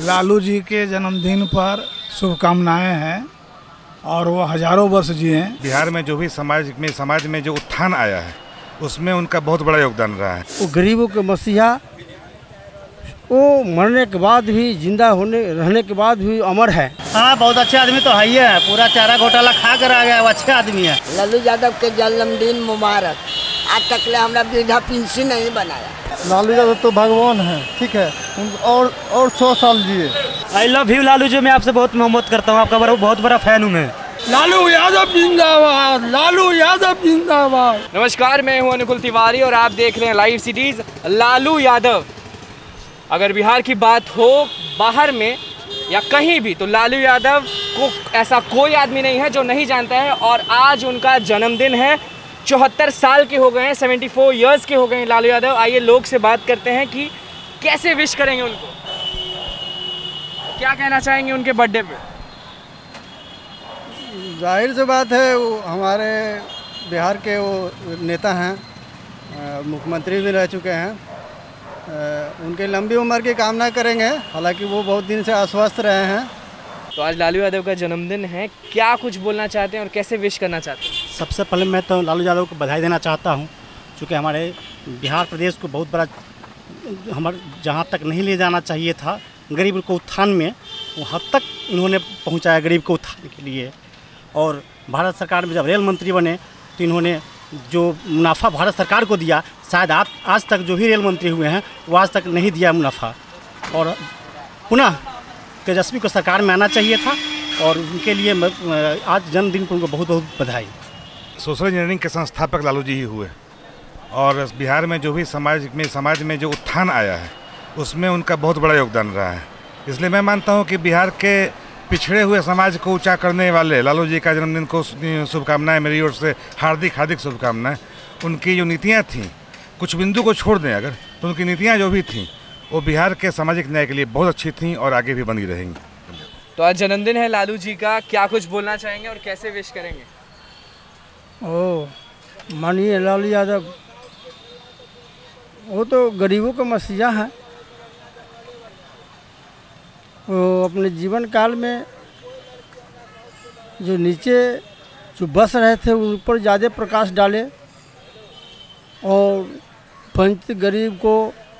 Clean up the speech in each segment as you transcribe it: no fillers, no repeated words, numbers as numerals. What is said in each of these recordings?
लालू जी के जन्मदिन पर शुभकामनाएं हैं और वो हजारों वर्ष जिए। बिहार में जो भी समाज में जो उत्थान आया है उसमें उनका बहुत बड़ा योगदान रहा है। वो गरीबों के मसीहा, वो मरने के बाद भी जिंदा रहने के बाद भी अमर है। हाँ, बहुत अच्छे आदमी तो है ही है, पूरा चारा घोटाला खा कर आ गया, वो अच्छे आदमी है। लालू यादव के जन्मदिन मुबारक। आज तक ले हमारा वृद्धा पेंशन नहीं बनाया। लालू यादव तो भगवान है, ठीक है, और 100 साल जिए। I love you Lalu ji, मैं आपसे बहुत मोहब्बत करता हूँ, आपका बहुत बड़ा फैन हूँ मैं। लालू यादव जिंदाबाद, लालू यादव जिंदाबाद। नमस्कार, मैं हूं अनुकुल तिवारी और आप देख रहे हैं लाइव सिटीज। लालू यादव, अगर बिहार की बात हो बाहर में या कहीं भी, तो लालू यादव को ऐसा कोई आदमी नहीं है जो नहीं जानता है। और आज उनका जन्मदिन है, 74 साल के हो गए हैं, 74 इयर्स के हो गए हैं लालू यादव। आइए लोग से बात करते हैं कि कैसे विश करेंगे उनको, क्या कहना चाहेंगे उनके बर्थडे पे। जाहिर सी बात है, वो हमारे बिहार के वो नेता हैं, मुख्यमंत्री भी रह चुके हैं। उनके लंबी उम्र की कामना करेंगे, हालांकि वो बहुत दिन से अस्वस्थ रहे हैं। तो आज लालू यादव का जन्मदिन है, क्या कुछ बोलना चाहते हैं और कैसे विश करना चाहते हैं। सबसे पहले मैं तो लालू यादव को बधाई देना चाहता हूँ, क्योंकि हमारे बिहार प्रदेश को बहुत बड़ा जहाँ तक नहीं ले जाना चाहिए था गरीब को उत्थान में, वहाँ तक इन्होंने पहुँचाया गरीब को उत्थान के लिए। और भारत सरकार में जब रेल मंत्री बने तो इन्होंने जो मुनाफा भारत सरकार को दिया, शायद आज तक जो भी रेल मंत्री हुए हैं वो आज तक नहीं दिया मुनाफा। और पुनः तेजस्वी को सरकार में आना चाहिए था, और उनके लिए आज जन्मदिन पर उनको बहुत बहुत बधाई। सोशल इंजीनियरिंग के संस्थापक लालू जी ही हुए, और बिहार में जो भी समाज में जो उत्थान आया है उसमें उनका बहुत बड़ा योगदान रहा है। इसलिए मैं मानता हूँ कि बिहार के पिछड़े हुए समाज को ऊंचा करने वाले लालू जी का जन्मदिन को शुभकामनाएं, मेरी ओर से हार्दिक शुभकामनाएं। उनकी जो नीतियाँ थीं, कुछ बिंदु को छोड़ दें अगर, तो उनकी नीतियाँ जो भी थीं वो बिहार के सामाजिक न्याय के लिए बहुत अच्छी थीं और आगे भी बनी रहेंगी। तो आज जन्मदिन है लालू जी का, क्या कुछ बोलना चाहेंगे और कैसे विश करेंगे। माननीय लालू यादव, वो तो गरीबों का मसीहा है। वो अपने जीवन काल में जो नीचे जो बस रहे थे उन पर ज़्यादा प्रकाश डाले, और वंचित गरीब को,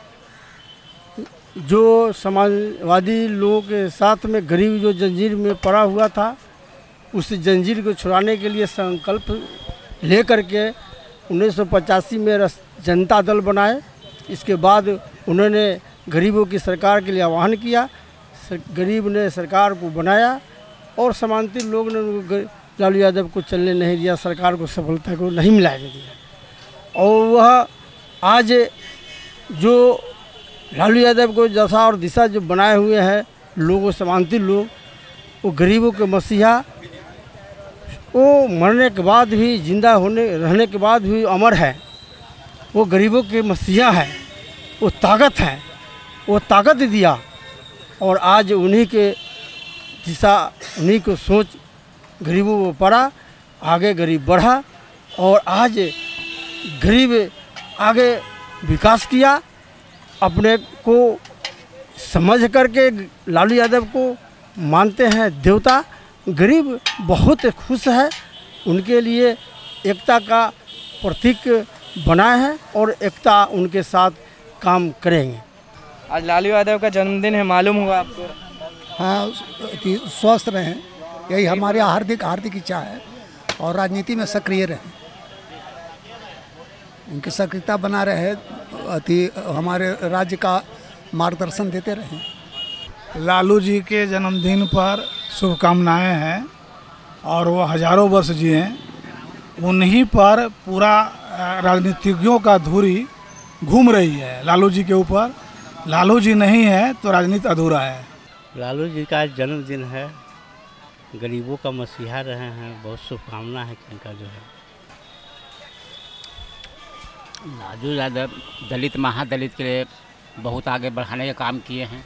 जो समाजवादी लोगों के साथ में गरीब जो जंजीर में पड़ा हुआ था, उस जंजीर को छुड़ाने के लिए संकल्प ले करके 1985 में जनता दल बनाए। इसके बाद उन्होंने गरीबों की सरकार के लिए आह्वान किया, गरीब ने सरकार को बनाया, और समांतर लोग ने लालू यादव को चलने नहीं दिया, सरकार को सफलता को नहीं मिलाने दिया। और वह आज जो लालू यादव को दशा और दिशा जो बनाए हुए हैं लोगों, समांतर लोग, वो गरीबों के मसीहा, वो मरने के बाद भी जिंदा रहने के बाद भी अमर है। वो गरीबों के मसीहा है, वो ताकत है, वो ताकत दिया। और आज उन्हीं के दिशा, उन्हीं को सोच गरीबों को पड़ा, आगे गरीब बढ़ा, और आज गरीब आगे विकास किया। अपने को समझ करके लालू यादव को मानते हैं देवता। गरीब बहुत खुश है, उनके लिए एकता का प्रतीक बनाए हैं और एकता उनके साथ काम करेंगे। आज लालू यादव का जन्मदिन है, मालूम होगा आपको। हाँ, स्वस्थ रहें, यही हमारे हार्दिक इच्छा है, और राजनीति में सक्रिय रहें, उनकी सक्रियता बना रहे, हमारे राज्य का मार्गदर्शन देते रहें। लालू जी के जन्मदिन पर शुभकामनाएं हैं और वो हजारों वर्ष जिए। उन्हीं पर पूरा राजनीतिज्ञों का धुरी घूम रही है लालू जी के ऊपर। लालू जी नहीं है तो राजनीति अधूरा है। लालू जी का जन्मदिन है, गरीबों का मसीहा रहे हैं, बहुत शुभकामना है इनका जो है। लालू यादव दलित महादलित के लिए बहुत आगे बढ़ाने का काम किए हैं।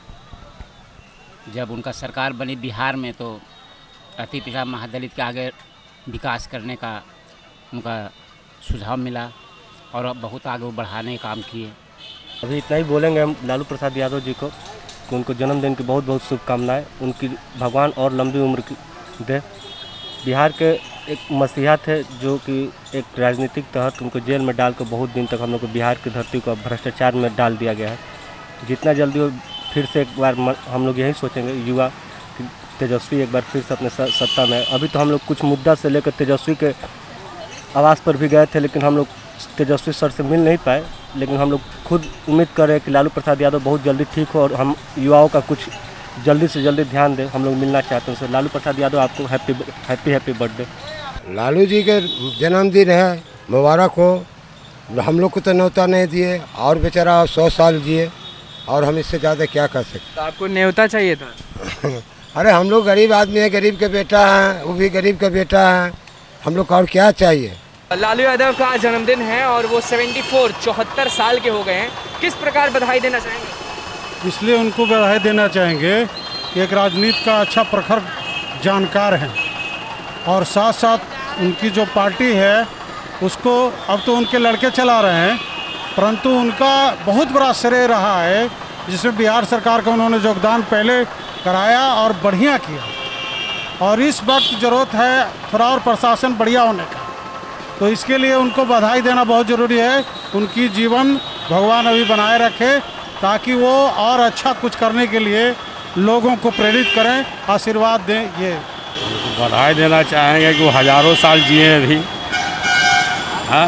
जब उनका सरकार बनी बिहार में तो अति पिछड़ा महादलित के आगे विकास करने का उनका सुझाव मिला, और अब बहुत आगे वो बढ़ाने का काम किए। अभी इतना ही बोलेंगे हम लालू प्रसाद यादव जी को, कि उनको जन्मदिन की बहुत बहुत शुभकामनाएं। उनकी भगवान और लंबी उम्र की दे। बिहार के एक मसीहा थे जो कि एक राजनीतिक तहत उनको जेल में डाल कर बहुत दिन तक हम लोग को बिहार की धरती को भ्रष्टाचार में डाल दिया गया है। जितना जल्दी वो फिर से एक बार हम लोग यही सोचेंगे युवा कि तेजस्वी एक बार फिर से अपने सत्ता में। अभी तो हम लोग कुछ मुद्दा से लेकर तेजस्वी के आवास पर भी गए थे, लेकिन हम लोग तेजस्वी सर से मिल नहीं पाए। लेकिन हम लोग खुद उम्मीद कर रहे हैं कि लालू प्रसाद यादव बहुत जल्दी ठीक हो और हम युवाओं का कुछ जल्दी से जल्दी ध्यान दें। हम लोग मिलना चाहते हैं सर। लालू प्रसाद यादव आपको हैप्पी बर्थडे। लालू जी के जन्मदिन है, मुबारक हो। हम लोग को तो न्योता नहीं दिए और बेचारा 100 साल जिए और हम इससे ज़्यादा क्या कर सकते। तो आपको न्योता चाहिए था? अरे हम लोग गरीब आदमी है, गरीब के बेटा हैं, वो भी गरीब का बेटा है, हम लोग को और क्या चाहिए। लालू यादव का जन्मदिन है और वो 74 साल के हो गए हैं। किस प्रकार बधाई देना चाहेंगे? इसलिए उनको बधाई देना चाहेंगे कि एक राजनीति का अच्छा प्रखर जानकार हैं और साथ साथ उनकी जो पार्टी है उसको अब तो उनके लड़के चला रहे हैं, परंतु उनका बहुत बड़ा श्रेय रहा है जिसमें बिहार सरकार का उन्होंने योगदान पहले कराया और बढ़िया किया। और इस वक्त ज़रूरत है थोड़ा और प्रशासन बढ़िया होने का, तो इसके लिए उनको बधाई देना बहुत ज़रूरी है। उनकी जीवन भगवान अभी बनाए रखे ताकि वो और अच्छा कुछ करने के लिए लोगों को प्रेरित करें, आशीर्वाद दें। ये बधाई देना चाहेंगे कि वो हज़ारों साल जिए अभी। हाँ,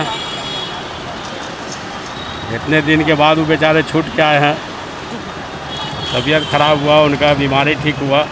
इतने दिन के बाद वो बेचारे छूट के आए हैं। तबीयत खराब हुआ, उनका बीमारी ठीक हुआ,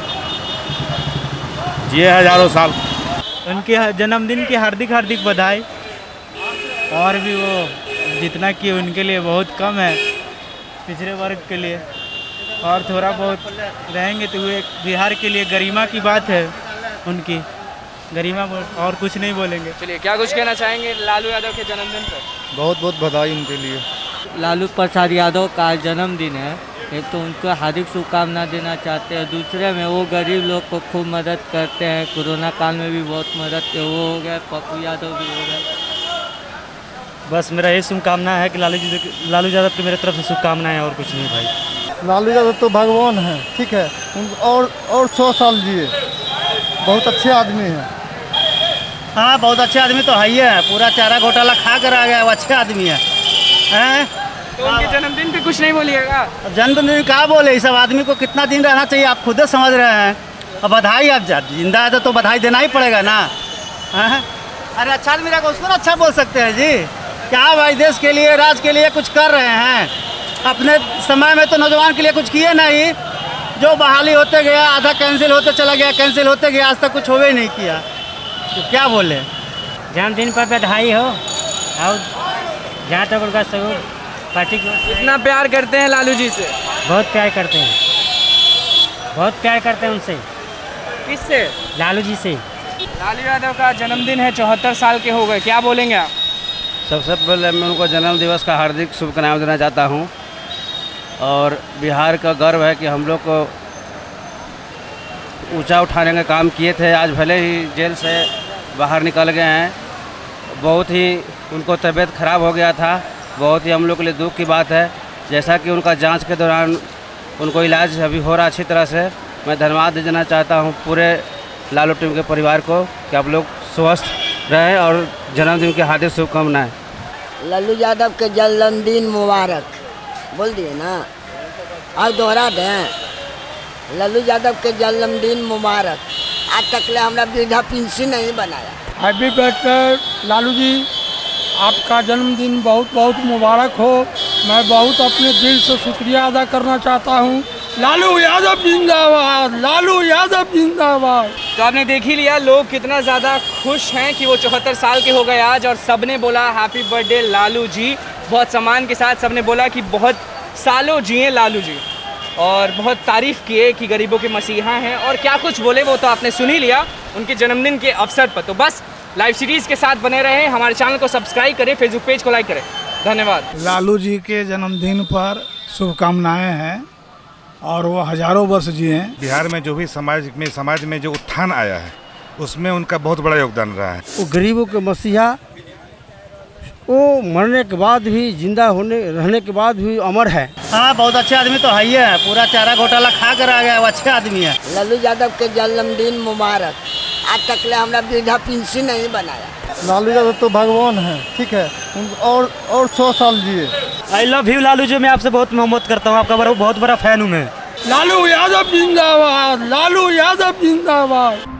जिए हज़ारों साल। उनके जन्मदिन की हार्दिक बधाई। और भी वो जितना कि उनके लिए बहुत कम है पिछड़े वर्ग के लिए, और थोड़ा बहुत रहेंगे तो वो एक बिहार के लिए गरिमा की बात है उनकी गरिमा, और कुछ नहीं बोलेंगे। चलिए, क्या कुछ कहना चाहेंगे लालू यादव के जन्मदिन पर? बहुत बहुत बधाई उनके लिए। लालू प्रसाद यादव का जन्मदिन है, एक तो उनको हार्दिक शुभकामना देना चाहते हैं, दूसरे में वो गरीब लोग को खूब मदद करते हैं। कोरोना काल में भी बहुत मदद किए, वो हो गया, पप्पू यादव भी हो गया। बस मेरा यही शुभकामना है कि लालू यादव की मेरे तरफ से शुभकामनाएं, और कुछ नहीं भाई। लालू यादव तो भगवान हैं, ठीक है, और 100 साल जिए, बहुत अच्छे आदमी हैं। हाँ, बहुत अच्छे आदमी तो है ही है, पूरा चारा घोटाला खा कर आ गया, वो अच्छे आदमी है। तो उनके जन्मदिन पे कुछ नहीं बोलिएगा? जन्मदिन क्या बोले, इस सब आदमी को कितना दिन रहना चाहिए आप खुद समझ रहे हैं। अब बधाई, अब जिंदा है तो बधाई देना ही पड़ेगा ना। अरे अच्छा आदमी रहेगा उसको अच्छा बोल सकते हैं जी। क्या भाई, देश के लिए, राज्य के लिए कुछ कर रहे हैं। अपने समय में तो नौजवान के लिए कुछ किए नहीं, जो बहाली होते गया, आधा कैंसिल होते चला गया, कैंसिल होते गया, आज तक कुछ होवे नहीं किया, तो क्या बोले। जन्मदिन पर बधाई हो, और जहाँ तक उनका सहयोग पार्टी को। इतना प्यार करते हैं लालू जी से? बहुत प्यार करते हैं, बहुत प्यार करते हैं उनसे। किससे? लालू जी से। लालू यादव का जन्मदिन है, 74 साल के हो गए, क्या बोलेंगे आप? सबसे पहले मैं उनको जन्म दिवस का हार्दिक शुभकामनाएं देना चाहता हूं, और बिहार का गर्व है कि हम लोग को ऊंचा उठाने का काम किए थे। आज भले ही जेल से बाहर निकल गए हैं, बहुत ही उनको तबीयत खराब हो गया था, बहुत ही हम लोग के लिए दुख की बात है। जैसा कि उनका जांच के दौरान उनको इलाज अभी हो रहा अच्छी तरह से। मैं धन्यवाद देना चाहता हूं पूरे लालू टीम के परिवार को कि आप लोग स्वस्थ रहें, और जन्मदिन की हार्दिक शुभकामनाएं। लालू यादव के जन्मदिन मुबारक बोल दिए ना, और दोहरा दें, लालू यादव के जन्मदिन मुबारक। आज तक ले हमरा वृद्धा पेंशन नहीं बनाया। हैप्पी बर्थडे लालू जी, आपका जन्मदिन बहुत बहुत मुबारक हो। मैं बहुत अपने दिल से शुक्रिया अदा करना चाहता हूँ। लालू यादव जिंदाबाद, लालू यादव जिंदाबाद। तो आपने देख ही लिया लोग कितना ज़्यादा खुश हैं कि वो 74 साल के हो गए आज, और सबने बोला हैप्पी बर्थडे लालू जी। बहुत सम्मान के साथ सबने बोला कि बहुत सालों जिए लालू जी, और बहुत तारीफ़ किए कि गरीबों के मसीहा हैं, और क्या कुछ बोले वो तो आपने सुन ही लिया उनके जन्मदिन के अवसर पर। तो बस लाइव सीरीज़ के साथ बने रहें, हमारे चैनल को सब्सक्राइब करें, फेसबुक पेज को लाइक करें। धन्यवाद। लालू जी के जन्मदिन पर शुभकामनाएं हैं, और वो हज़ारों वर्ष जिए। बिहार में जो भी समाज में जो उत्थान आया है उसमें उनका बहुत बड़ा योगदान रहा है। वो गरीबों के मसीहा वो मरने के बाद भी, जिंदा होने रहने के बाद भी अमर है। हाँ, बहुत अच्छे आदमी तो है ही है, पूरा चारा घोटाला खा कर आ गया, वो अच्छे आदमी है। लालू यादव के जन्मदिन मुबारक। आज तक ले हमरा वृद्धा पेंशन नहीं बनाया। लालू यादव तो भगवान है, ठीक है, और 100 साल जिए। I love you Lalu ji, मैं आपसे बहुत मोहब्बत करता हूँ, आपका बहुत बड़ा फैन हूँ मैं। लालू यादव जिंदाबाद, लालू यादव जिंदाबाद।